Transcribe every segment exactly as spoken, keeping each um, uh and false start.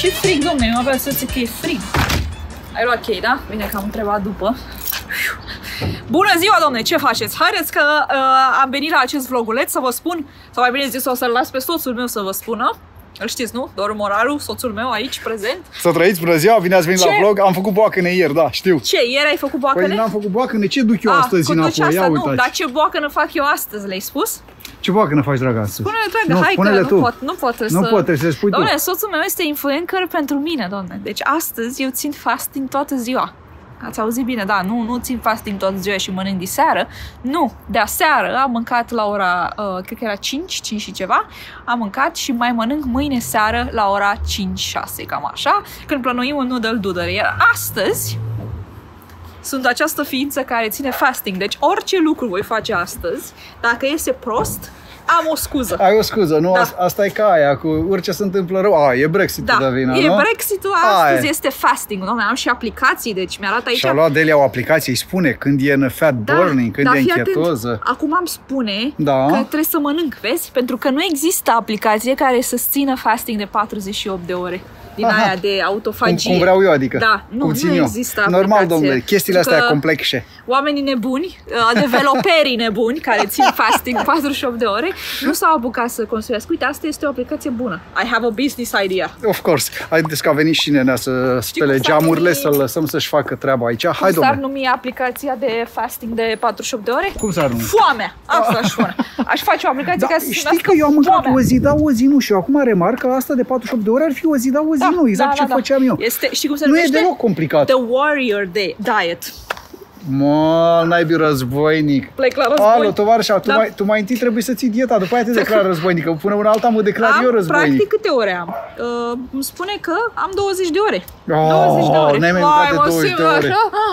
ți frig, domne, eu avea să zic că e frig. Ai luat chei, da? Bine că am întrebat după. Bună ziua, domne, ce faceți? Haideți că uh, am venit la acest vloguleț să vă spun, sau mai bine zis, o să-l las pe soțul meu să vă spună. Îl știți, nu? Doru Moraru, soțul meu aici, prezent. Să trăiți, bună ziua, bine ați venit ce? La vlog. Am făcut boacăne ieri, da, știu. Ce, ieri ai făcut boacăne? Păi n-am făcut boacăne, ce duc eu A, astăzi înapoi? Asta, Ia nu, uitați. dar ce boacăne fac eu astăzi, le-ai spus? Ce boacăne faci, draga, astăzi? Spune-le, dragă, hai că tu. nu pot, nu pot Nu să... pot, trebuie să spui dom'le, tu. soțul meu este influencer pentru mine, dom'le. Deci astăzi eu țin fasting toată ziua. Ați auzit bine, da, nu, nu țin fasting toată ziua și mănânc diseară. Nu, de aseară am mâncat la ora, uh, cred că era cinci, cinci și ceva. Am mâncat și mai mănânc mâine seară la ora cinci șase, cam așa, când plănuim un noodle doodle. Iar astăzi sunt această ființă care ține fasting. Deci orice lucru voi face astăzi, dacă iese prost, am o scuză. Ai o scuză, nu? Da. Asta e ca aia, cu orice se întâmplă rău. A, e Brexit-ul da, de vină, e nu? Brexit-ul astăzi, aia. Este fasting. Doamne, am și aplicații, deci mi-arată aici. Și-a luat Delia o aplicație, îi spune când e în fat da, burning, când da, e închetoză. Acum îmi spune da. că trebuie să mănânc, vezi? Pentru că nu există aplicație care să țină fasting de patruzeci și opt de ore. Din Aha. aia de autofagie. Cum, cum vreau eu, adică. Da, nu, cum țin nu eu. există Normal, aplicație. domnule, chestiile astea complexe. Oamenii nebuni, developerii nebuni care țin fasting patruzeci și opt de ore, nu s-au apucat să construiască. Uite, asta este o aplicație bună. I have a business idea. Of course. Haideți că a venit și nenea să spele geamurile, numi... să-l lăsăm să-și facă treaba aici. Cum Hai, s-ar numi aplicația de fasting de patruzeci și opt de ore? Cum s-ar numi? Foamea! Asta aș spune. Aș face o aplicație da, ca să știi că eu am mâncat o zi, da, o zi nu. Și eu acum remarc că asta de patruzeci și opt de ore ar fi o zi, da, o zi da, nu. Exact da, ce da, făceam eu. Este, știi cum se nu numește? E deloc complicat. The Warrior Day Diet. Mă, naibii războinic. Plec la război. Alo, tovarășa, tu, da. mai, tu mai întâi trebuie să ții dieta, după aia te declar războinic. Până una alta mă declar am, eu războinic. Practic câte ore am? Uh, îmi spune că am douăzeci de ore. Oh, douăzeci de ore. N-ai mai mâncat de douăzeci de ore.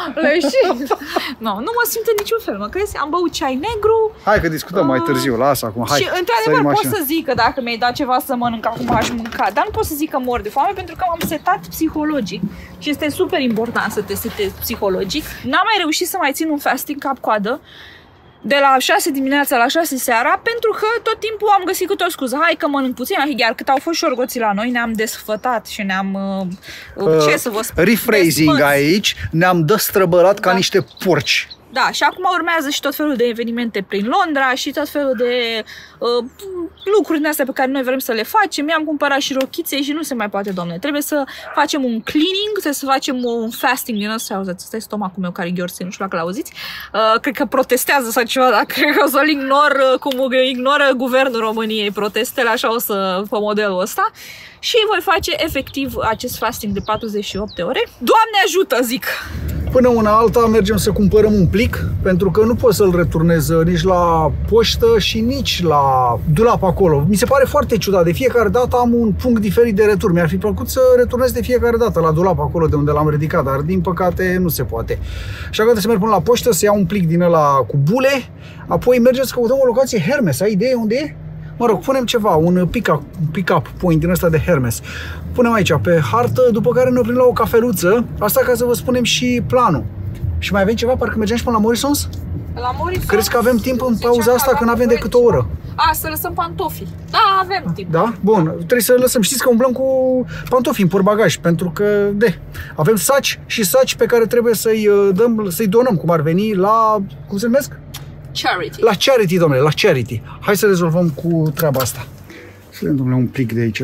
no, nu mă simt în niciun fel, mă crezi? Am băut ceai negru. Hai că discutăm uh, mai târziu, lasă acum. Hai, și într-adevăr pot să zic că dacă mi-ai dat ceva să mănânc acum aș mânca, dar nu pot să zic că mor de foame pentru că m-am setat psihologic și este super important să te setezi psihologic. N-am mai reușit să mai țin un fasting cap-coadă de la șase dimineața la șase seara, pentru că tot timpul am găsit câte o scuză. Hai că mănânc puțin, iar cât au fost șorgoții la noi, ne-am desfătat și ne-am... Uh, uh, ce să vă spun? Rephrasing despăț. Aici, ne-am dăstrăbălat da. Ca niște porci. Da, și acum urmează și tot felul de evenimente prin Londra și tot felul de uh, lucruri din astea pe care noi vrem să le facem. Mi-am cumpărat și rochițe și nu se mai poate, domne. Trebuie să facem un cleaning, trebuie să facem un fasting din ăsta. Auziți, ăsta e stomacul meu care gheorse, nu știu dacă l-auziți. Uh, cred că protestează sau ceva, dar cred că o să-l ignor uh, cum ignoră guvernul României protestele, așa o să pe modelul ăsta. Și voi face efectiv acest fasting de patruzeci și opt de ore. Doamne ajută, zic! Până una alta mergem să cumpărăm un plic, pentru că nu pot să-l returnez nici la poștă și nici la dulap acolo. Mi se pare foarte ciudat. De fiecare dată am un punct diferit de retur. Mi-ar fi plăcut să returnez de fiecare dată la dulap acolo de unde l-am ridicat, dar din păcate nu se poate. Așa că trebuie să merg până la poștă, să iau un plic din ăla cu bule, apoi mergem să căutăm o locație Hermes. Ai idee unde e? Mă rog, punem ceva, un pick-up pick point din ăsta de Hermes. Punem aici pe hartă, după care ne oprim la o cafeluță. Asta ca să vă spunem și planul. Și mai avem ceva? Parcă mergem și până la Morrisons? La Morrisons? Crezi că avem timp în pauza asta când avem decât o oră? A, să lăsăm pantofii. Da, avem timp. Da? Bun, trebuie să lăsăm. Știți că umblăm cu pantofii în portbagaj, pentru că, de, avem saci și saci pe care trebuie să-i dăm, să-i donăm, cum ar veni, la, cum se numesc? Charity. La charity, domnule, la charity. Hai să rezolvăm cu treaba asta. Să vedem, domnule, un plic de aici.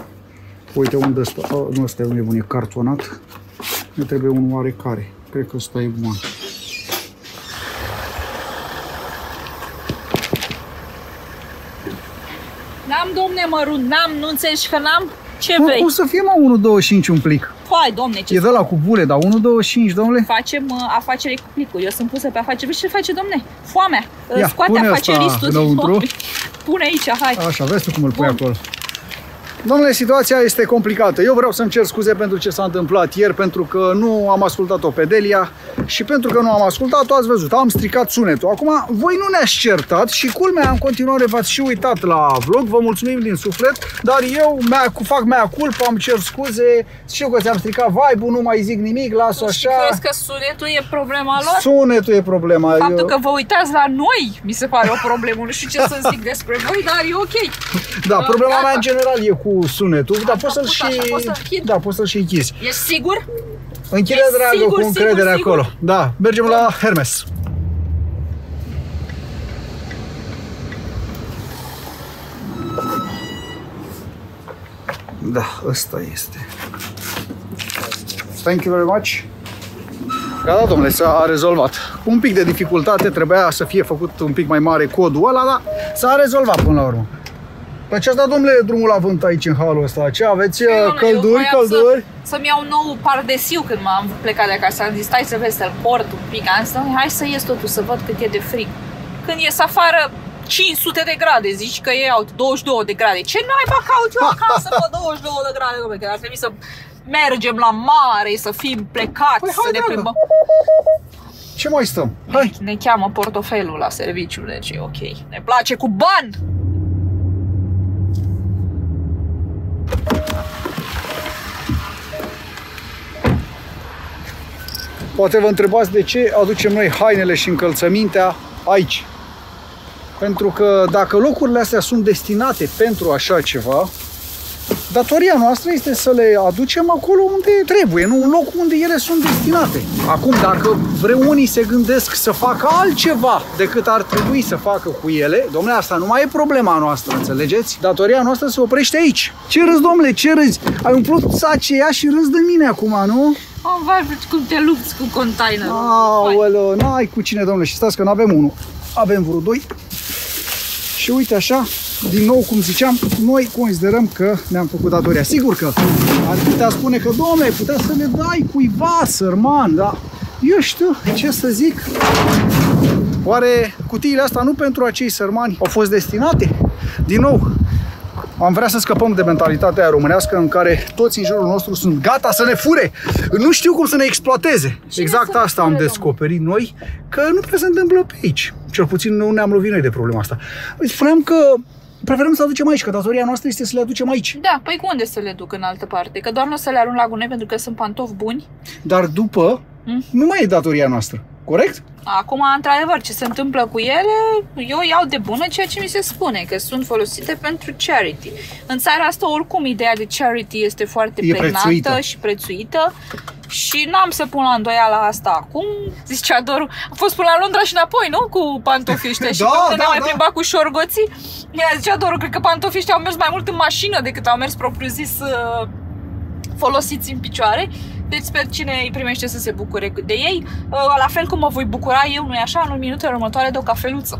Uite unde ăsta. Oh, nu, ăsta e un nebun, e cartonat. Ne trebuie un oarecare. Cred că ăsta e bun. N-am, domne, mărunt, n-am, nu înțelegi că n-am? Ce mă, vrei? Cum să fie, mă, unu douăzeci și cinci un plic? Hai, domne, ce e de la cu bule, dar unu douăzeci și cinci, domnule? Facem uh, afacere cu plicul. Eu sunt pusă pe afacere. Vezi ce face, domne? Foamea. Ia, scoate afaceristul din foame. Pune aici, hai. Așa, vezi tu cum îl pui Bun. acolo. Domnule, situația este complicată. Eu vreau să-mi cer scuze pentru ce s-a întâmplat ieri, pentru că nu am ascultat-o pe Delia și pentru că nu am ascultat-o, ați văzut, am stricat sunetul. Acum, voi nu ne-ați certat și culmea, în continuare v-ați și uitat la vlog, vă mulțumim din suflet, dar eu mea, fac mea culpă, am cer scuze, știu că ți-am stricat vibe-ul, nu mai zic nimic, las-o așa. Crezi că sunetul e problema lor? Sunetul e problema. Faptul eu... că vă uitați la noi, mi se pare o problemă, nu știu ce să zic despre voi, dar e ok. Da, problema mea în general e cu cu sunetul, dar poți să-l și... Așa, poți să închid? Da, poți să-l și închizi. Ești sigur? Închide, Ești dragă, sigur, cu încredere sigur, sigur? acolo. Da, mergem la Hermes. Da, ăsta este. Thank you very much. Gata, domnule, s-a rezolvat. Cu un pic de dificultate, trebuia să fie făcut un pic mai mare codul ăla, dar s-a rezolvat până la urmă. Pe ce ați dat, domnule, drumul la vânt aici în halul ăsta? Ce aveți? Ei, domnule, călduri, călduri? Să, să-mi iau nou pardesiu când m-am plecat de acasă. Am zis, stai să vezi, să-l port un pic. Am zis, hai să ies totuși, să văd cât e de frig. Când ies afară, cinci sute de grade, zici că e out, douăzeci și două de grade. Ce naiba caut eu acasă, mă, douăzeci și două de grade, domnule, că ar trebui să mergem la mare, să fim plecați, păi, să ne plimbăm. Ce mai stăm? Hai! Ne cheamă portofelul la serviciu, deci e ok. Ne place cu bani! Poate vă întrebați de ce aducem noi hainele și încălțămintea aici. Pentru că dacă locurile astea sunt destinate pentru așa ceva, datoria noastră este să le aducem acolo unde trebuie, nu în locul unde ele sunt destinate. Acum, dacă vreunii se gândesc să facă altceva decât ar trebui să facă cu ele, domnule, asta nu mai e problema noastră, înțelegeți? Datoria noastră se oprește aici. Ce râzi, domnule, ce râzi? Ai umplut sacia și râzi de mine acum, nu? Oh, vai, cum te lupți cu containerul. Aoleu, n-ai cu cine, domnule, și stați că nu avem unul, avem vreo doi. Și uite așa, din nou, cum ziceam, noi considerăm că ne-am făcut datoria. Sigur că ar putea spune că, domnule, putea să le dai cuiva, sărman, dar eu știu ce să zic. Oare cutiile astea nu pentru acei sărmani au fost destinate? Din nou, am vrea să scăpăm de mentalitatea aia românească în care toți în jurul nostru sunt gata să ne fure. Nu știu cum să ne exploateze. Cine exact asta am descoperit noi, că nu prea se întâmplă pe aici. Cel puțin nu ne-am lovit noi de problema asta. Spuneam că preferăm să le aducem aici, că datoria noastră este să le aducem aici. Da, păi cu unde să le duc în altă parte? Că doar nu o să le arunc la gunoi pentru că sunt pantofi buni. Dar după, hmm? nu mai e datoria noastră, corect? Acum, într-adevăr, ce se întâmplă cu ele, eu iau de bună ceea ce mi se spune, că sunt folosite pentru charity. În țara asta, oricum, ideea de charity este foarte e pregnantă prețuită. și prețuită. Și n-am să pun la îndoială asta acum. Zicea Doru, a fost până la Londra și înapoi, nu? Cu pantofii ăștia. Și da, da, da, ne-am mai da. plimbat cu șorgoții. Ea zicea Doru, cred că pantofii ăștia au mers mai mult în mașină decât au mers propriu-zis uh, folosiți în picioare. Deci sper cine îi primește să se bucure de ei. Uh, la fel cum mă voi bucura eu, nu-i așa, în minutele următoare de o cafeluță.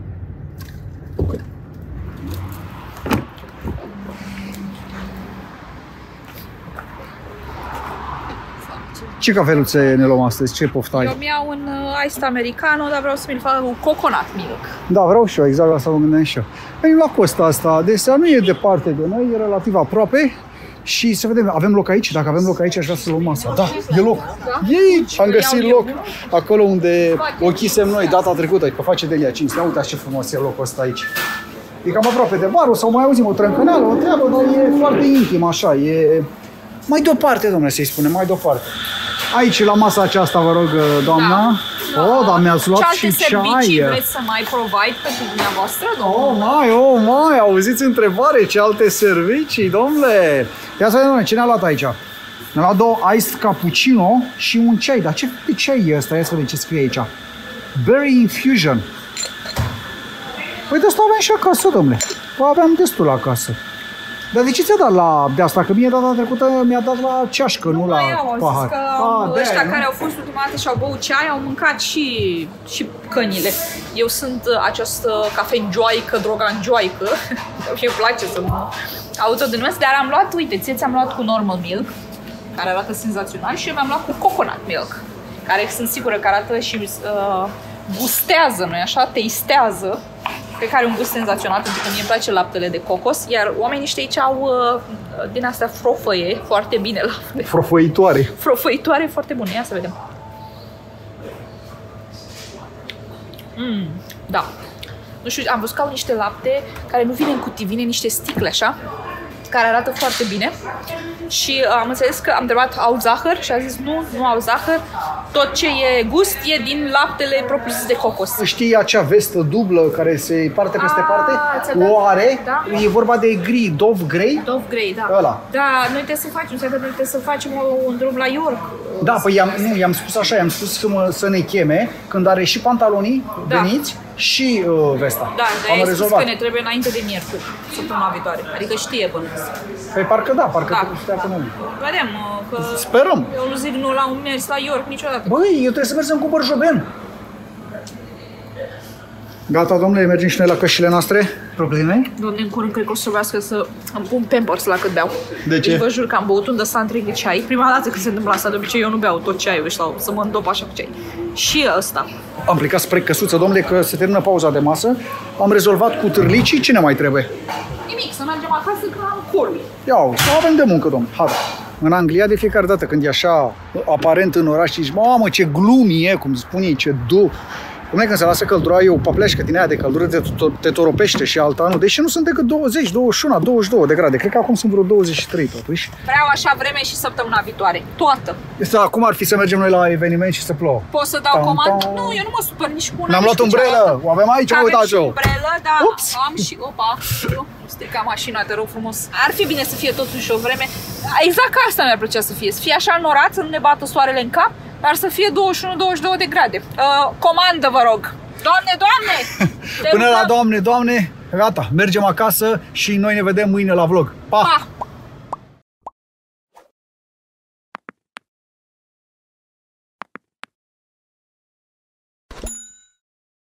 Ce cafeluțe ne luăm astăzi? Ce poftai? Eu mi-au un uh, iced americano, dar vreau să mi-l fac cu coconut milk. Da, vreau și eu, exact la asta mă gândeam și eu. Venim la costa asta, adesea nu e departe de noi, e relativ aproape. Și să vedem, avem loc aici? Dacă avem loc aici, aș vrea să luăm masa. Da, e loc. E aici. Am găsit loc. Acolo unde o chisem noi data trecută, că face Delia cinstea. Uitați ce frumos e locul ăsta aici. E cam aproape de bar, o să mai auzim o trâncăneală, o treabă, dar e foarte intim, așa. E mai deoparte, domnule, să-i spunem, mai deoparte. Aici, la masa aceasta, vă rog, doamna. Da. Oh, dar mi-ați luat și ce ceai. servicii vreți să mai provide pentru dumneavoastră, domnule? Oh, mai, oh, mai, auziți întrebare, ce alte servicii, domnule? Ia să vedem, domnule, ce ne-a luat aici? Ne-a luat două iced cappuccino și un ceai. Dar ce fel de ceai e ăsta? Ia să vedem ce scrie aici. Berry infusion. Păi de asta avem și acasă, domnule. Păi aveam destul acasă. Dar de ce ți-a dat la de asta? Că mie data trecută mi-a dat la ceașcă, nu, nu la au, pahar. Zis că ah, ăștia nu? care au fost ultima dată și au băut ceai au mâncat și, și cănile. Eu sunt această cafenjoaică, droganjoaică. Mie îmi place să mă autodenumesc, dar am luat, uite, ție ți-am luat cu normal milk, care arată senzațional, și eu mi-am luat cu coconut milk, care sunt sigură că arată și uh, gustează, nu-i așa? Teistează. Cred că are un gust senzațional, pentru că mie îmi place laptele de cocos, iar oamenii ăștia aici au uh, din astea frofăie foarte bine lapte. Frofăitoare. Frofăitoare foarte bune. Ia să vedem. Mm, da. Nu știu, am văzut că au niște lapte care nu vine în cutii, vine în niște sticle, așa, care arată foarte bine. și am înțeles că am întrebat, au zahăr? Și a zis, nu, nu au zahăr. Tot ce e gust e din laptele propriu-zis de cocos. Știi acea vestă dublă care se parte peste parte? O are, da? E vorba de gri, Dove Grey. Dove Grey, da. Ăla. Da, noi trebuie să facem, noi trebuie să facem un drum la York. Da, păi i-am, nu, i-am spus așa, i-am spus că mă, să ne cheme când are și pantalonii Da. veniți și uh, vesta. Da, am dar ai spus că rezolvat. ne trebuie înainte de miercuri, săptămâna viitoare. Adică știe bănuiesc. Păi parcă da, parcă Da. da. Până nu. Vedem că Sperăm. eu nu zic nu la un mers la York niciodată. Băi, eu trebuie să merg să-mi cumpăr joben. Gata, domnule, mergem și noi la cășile noastre. Probleme? Doamne, în curând cred că o să trebuiască să îmi pun Pampers la cât beau. De ce? Deci vă jur că am băut un de ăsta întreg de ceai. Prima dată când se întâmplă asta, de obicei eu nu beau tot ceaiul ăsta, să mă îndop așa cu ceai. Și ăsta. Am plecat spre căsuță, domnule, că se termină pauza de masă. Am rezolvat cu târlicii. Ce ne mai trebuie? Nimic, să mergem acasă că am col. Ia uite, avem de muncă, domnule. Hai. În Anglia, de fiecare dată când e așa aparent în oraș, zici, mamă, ce glumi e, cum spune ei, ce du. Cum e când se lasă căldura, e o papleșcă din aia de căldură, te, te toropește și alta, nu? Deși nu sunt decât douăzeci, douăzeci și unu, douăzeci și doi de grade. Cred că acum sunt vreo douăzeci și trei, totuși. Vreau așa vreme și săptămâna viitoare. Toată. Da, cum ar fi să mergem noi la eveniment și să plouă? Pot să dau Tam, comandă? tam. Nu, eu nu mă supăr nici cu una, Ne-am nici luat cu umbrelă, cealaltă. o avem aici, Avem uitați-o. și umbrelă, da, Ups. am și, opa, strica mașina, te rog frumos. Ar fi bine să fie totuși o vreme, exact ca asta mi-ar plăcea să fie, să fie așa înnorat, să nu ne bată soarele în cap, dar să fie douăzeci și unu douăzeci și doi de grade. Uh, comandă, vă rog. Doamne, Doamne! Până la Doamne, Doamne, gata, mergem acasă și noi ne vedem mâine la vlog. Pa! Pa!